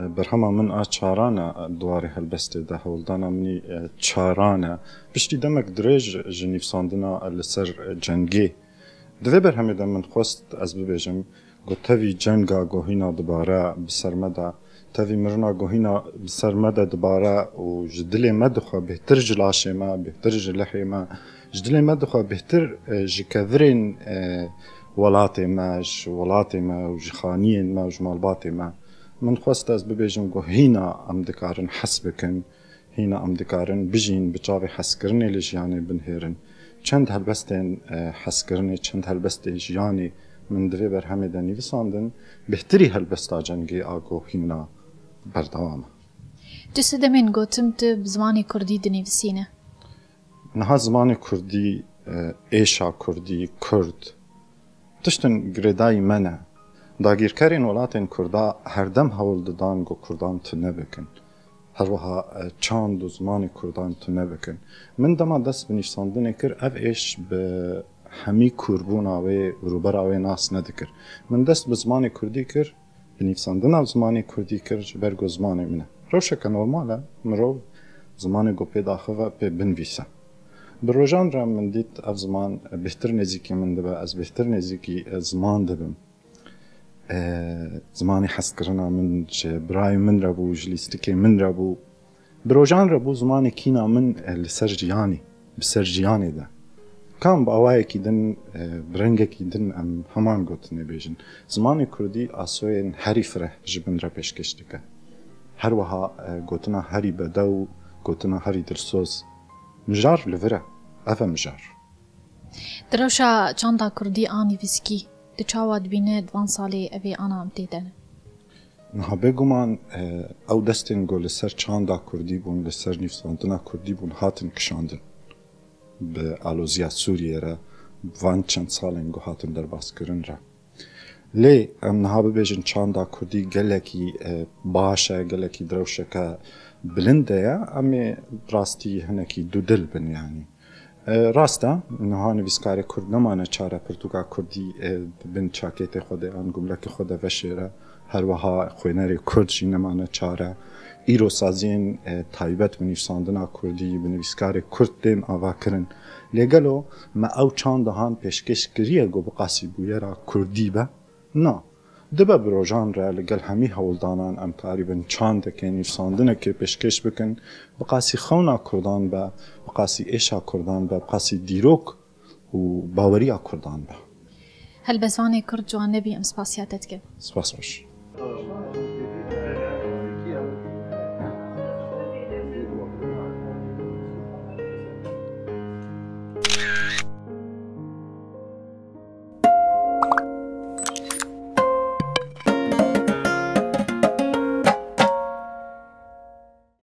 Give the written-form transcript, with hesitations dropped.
برهما من چارانا دواری هلبسته ده هولدانا منی چارانا پشتی دمک دریج جنیف ساندنا لسر جنگی دوی برهمی ده من خواست از ببیجم گو تاوی جنگا گوهینا دباره بسرمده تاوی مرنا گوهینا بسرمده دباره و جدلی مدخوا بهتر جلاشه ما بهتر جلحی ما جدلی مدخوا بهتر جکذرین ولاتي ما وجخانين ما وجمالباتي ما من خواست از ببیجم گو هینا ام دکارن حسبکن هینا ام دکارن بجین بچاوی حسکرنی لجیانی بنهیرن چند هلبستین حسکرنی چند هلبستی جیانی من دوی بر همه دنی وساندن بهتری هلبستا جنگی آگو هینا بردوام جسد من گوتمت بزمانی کردی دنیوسینه نها زمانی کردی ایشا کردی کرد تشتن گردای منه داگیرکارین ولاتین کردا هر دم هول دادن گو کردان تو نبکن هر وها چند و زمان کردان تو نبکن من دما دست بنیشاندن کر اف ایش به همی کربون آوی روبر آوی ناس ندکر من دست به زمان کردی کر بنیشاندن او زمان کردی کر جبرگو زمان منه روشک نورماله مرو زمان گو پیدا خواه پی بنویسه بروجان را من دیت اف زمان بهتر نزیکی من دبا از بهتر نزیکی زمان دبم زمانی حس کرنا من برای من ربو جلیستکی من ربو بروجان ربو زمانی کینا من لسر جیانی بسر جیانی ده کام با آوائه کی دن برنگه کی دن ام همان گوتنه بیجن زمانی کردی آسوین هری فره جبن را پیشکشتکه هر وها گوتنا هری بدو گوتنا هری درسوز مجار لفره افا مجار دروشا چاندا کردی آنی ویسکی دچاواد بینه دوان سالی اوی آنا امتیدن نها بگومان او دستین گو لسر چاندا کردی بون لسر نیفساندنا کردی بون هاتن کشاندن به آلوزیا سوریه را وان چند سالین گو هاتن در باس کرن را لی ام نها ببیجن چاندا کردی گلکی باشه گلکی دروشه که بلنده یا امی راستی هنکی دو دل بن یعنی راسته نها نویسکار کرد نمانه چاره پرتوگا کردی بن چاکیت خود آن گملک خود وشیره هر وها خوینری کرد جی نمانه چاره ایرو سازین تایبت بنویساندنا کردی بنویسکار کرد دین آوا کرن لگلو ما او چند دهان پیشکش کریه گو بقاسی بویرا کردی با نه دبا بروجان را لگل همی هولدانان ام تقریبا چند که نویساندنه که پیشکش بکن بقاسی خونا کردان با بقاسی ایشا کردان با بقاسی دیروک و باوریا کردان با هل بزوانی کرد جوان نبی ام سپاسیاتت کن سپاس باش